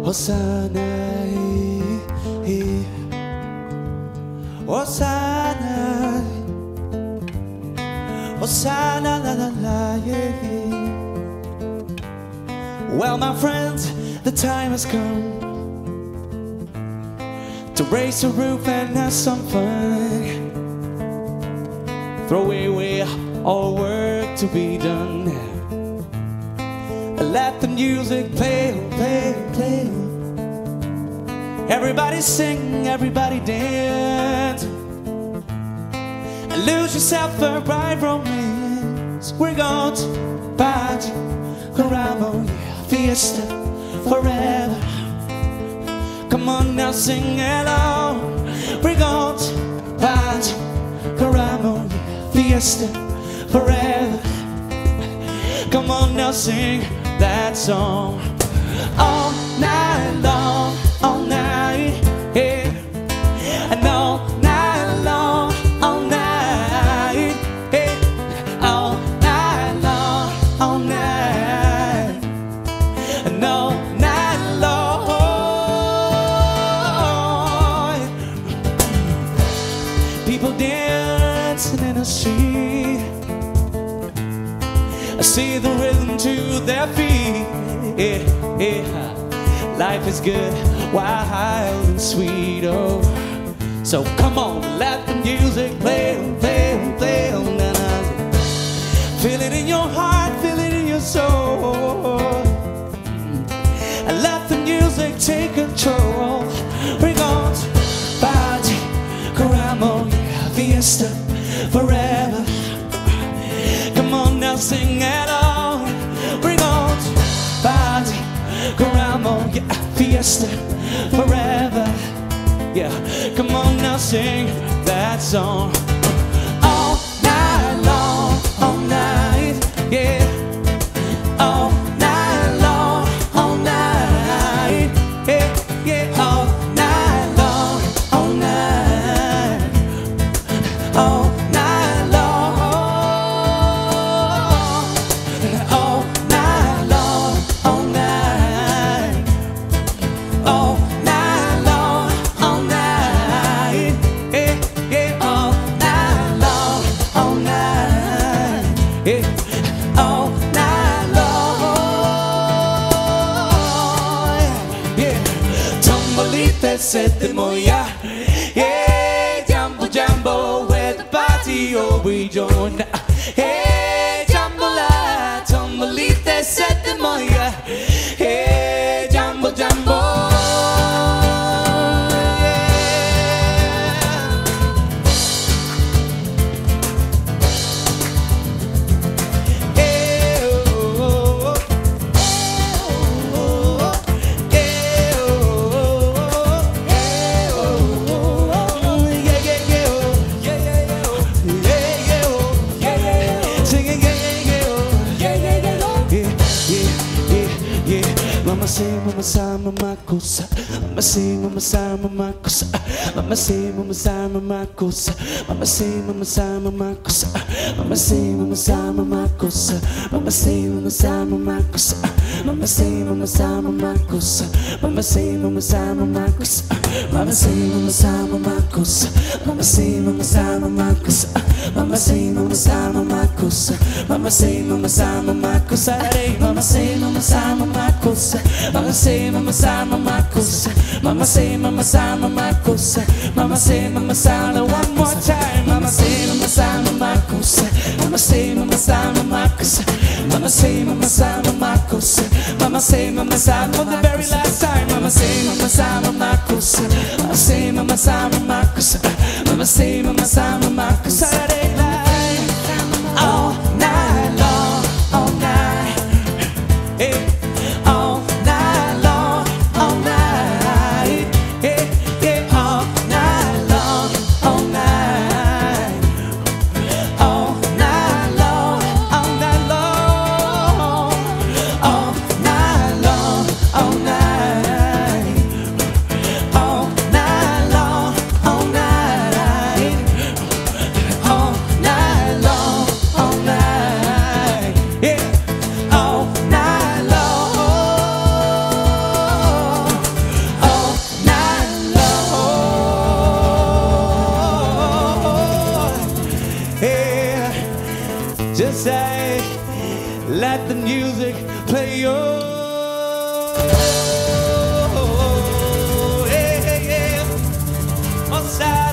Hosanna, Hosanna, Hosanna, la la la, yeah. Well, my friends, the time has come to raise the roof and have some fun. Throw away all work to be done. Let the music play, play, play. Everybody sing, everybody dance, and lose yourself a bright romance. We're going to party, Grábl, fiesta forever. Come on now, sing along. We're going to party, Grábl, fiesta forever. Come on now, sing that song all night long, all night, yeah, and all night long, all night, yeah, all night long, all night, and all night long. People dancing in the street, I see the rhythm to their feet. Yeah, yeah. Life is good, wild and sweet, oh. So come on, let the music play, play, play. Feel it in your heart, feel it in your soul, and let the music take control. We're going to party, Grábl, fiesta forever. Come on now, sing it all. We're going to party, Grábl, yeah, fiesta forever. Yeah, come on now, sing that song all night long, all night, yeah, all night long, all night, yeah, yeah, all night long, all night, all night long. Sette moja, hey, jumbo jumbo, where the party all we join. Hey, jumbo la, tumbolite, sette moja, hey, jumbo jumbo. Mama say mama kosa, mama say mama say mama kosa, mama say mama say mama kosa, mama say mama say mama kosa, mama say mama say mama kosa, mama say mama say mama kosa, mama say mama say mama kosa, mama say mama say mama kosa, mama say mama say mama kosa, mama say mama say mama kosa, mama say mama say mama kosa, mama say mama say mama kosa, mama say mama say mama kosa, mama say mama say mama kosa, mama say mama say mama kosa, mama say mama say one more time, mama say mama say mama kosa, mama say mama say mama kosa, mama say mama say mama kosa, mama say mama say for the very last time, mama say mama say mama kosa, mama say mama say mama kosa, mama say mama say mama kosa, all night long, all night, hey, all night long, all night, yeah, yeah, all night long, all night, all night long, all night long, all night long, all night, all night long, all night, all say, let the music play on. Hey, hey, yeah. Outside.